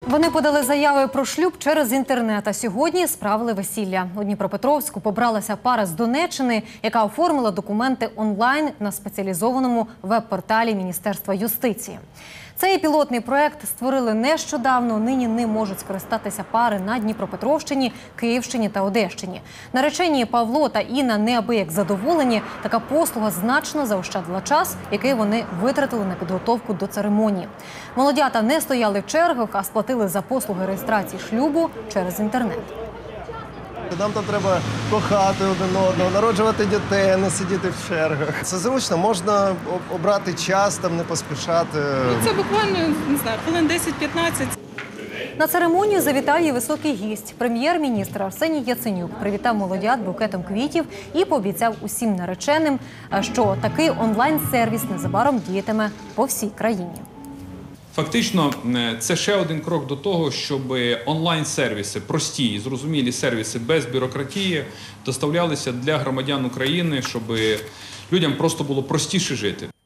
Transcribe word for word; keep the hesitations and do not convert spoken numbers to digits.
Вони подали заяви про шлюб через інтернет, а сьогодні справили весілля. У Дніпропетровську побралася пара з Донеччини, яка оформила документи онлайн на спеціалізованому веб-порталі Міністерства юстиції. Цей пілотний проект створили нещодавно, нині ним можуть скористатися пари на Дніпропетровщині, Київщині та Одещині. Наречені Павло та Інна неабияк задоволені. Така послуга значно заощадила час, який вони витратили на підготовку до церемонії. Молодята не стояли в чергах, а сплатили за послуги реєстрації шлюбу через інтернет. Нам там треба кохати один одного, народжувати дітей, не сидіти в чергах. Це зручно, можна обрати час, там не поспішати. Це буквально, не знаю, хвилин десять-п'ятнадцять. На церемонію завітав і високий гість. Прем'єр-міністр Арсеній Яценюк привітав молодят букетом квітів і пообіцяв усім нареченим, що такий онлайн-сервіс незабаром діятиме по всій країні. Фактично, це ще один крок до того, щоб онлайн-сервіси, прості і зрозумілі сервіси без бюрократії доставлялися для громадян України, щоб людям просто було простіше жити.